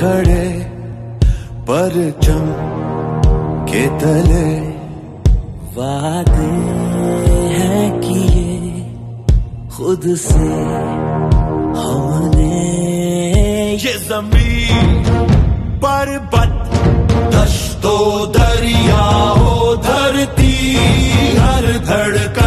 खड़े परचम के तले वादे हैं किए खुद से हमने। ये ज़मीन पर्वत दश्तो दरियाओ धरती हर धड़कन